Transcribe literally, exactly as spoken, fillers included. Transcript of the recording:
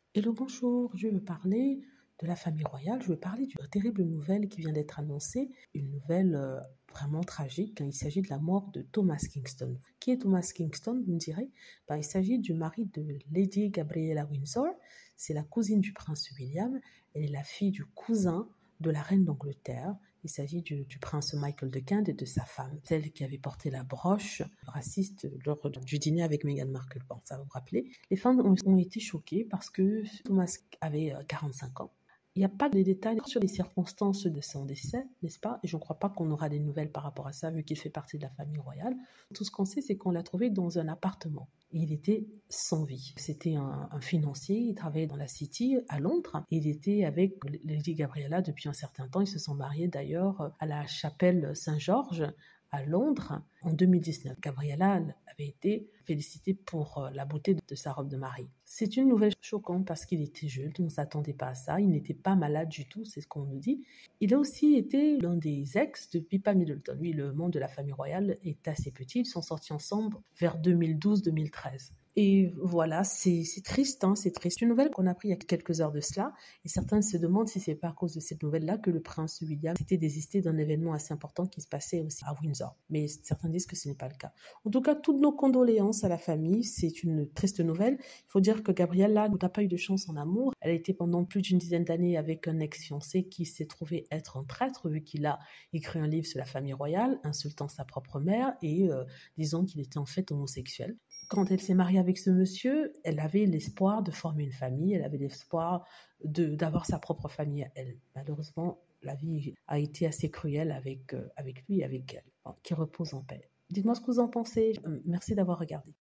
Hello, bonjour, je veux parler de la famille royale, je veux parler d'une terrible nouvelle qui vient d'être annoncée, une nouvelle euh, vraiment tragique. Il s'agit de la mort de Thomas Kingston. Qui est Thomas Kingston, vous me direz? Ben, il s'agit du mari de Lady Gabriella Windsor, c'est la cousine du prince William, elle est la fille du cousin de la reine d'Angleterre. Il s'agit du, du prince Michael de Kent et de sa femme, celle qui avait porté la broche raciste lors du dîner avec Meghan Markle. Bon, ça va vous rappeler. Les fans ont, ont été choqués parce que Thomas avait euh, quarante-cinq ans. Il n'y a pas de détails sur les circonstances de son décès, n'est-ce pas? Et je ne crois pas qu'on aura des nouvelles par rapport à ça, vu qu'il fait partie de la famille royale. Tout ce qu'on sait, c'est qu'on l'a trouvé dans un appartement. Il était sans vie. C'était un, un financier, il travaillait dans la City à Londres. Il était avec Lady Gabriella depuis un certain temps. Ils se sont mariés d'ailleurs à la chapelle Saint-Georges à Londres en deux mille dix-neuf. Gabriella avait été félicitée pour la beauté de sa robe de mariée. C'est une nouvelle choquante parce qu'il était jeune, on ne s'attendait pas à ça, il n'était pas malade du tout, c'est ce qu'on nous dit. Il a aussi été l'un des ex de Pippa Middleton. Lui, le monde de la famille royale est assez petit, ils sont sortis ensemble vers deux mille douze deux mille treize. Et voilà, c'est triste, hein, c'est triste. Une nouvelle qu'on a appris il y a quelques heures de cela, et certains se demandent si c'est pas à cause de cette nouvelle-là que le prince William s'était désisté d'un événement assez important qui se passait aussi à Windsor. Mais certains disent que ce n'est pas le cas. En tout cas, toutes nos condoléances à la famille, c'est une triste nouvelle. Il faut dire que Gabriella n'a pas eu de chance en amour. Elle a été pendant plus d'une dizaine d'années avec un ex-fiancé qui s'est trouvé être un traître, vu qu'il a écrit un livre sur la famille royale, insultant sa propre mère et euh, disant qu'il était en fait homosexuel. Quand elle s'est mariée avec ce monsieur, elle avait l'espoir de former une famille, elle avait l'espoir d'avoir sa propre famille à elle. Malheureusement, la vie a été assez cruelle avec, euh, avec lui et avec elle. Bon, qui repose en paix. Dites-moi ce que vous en pensez. Merci d'avoir regardé.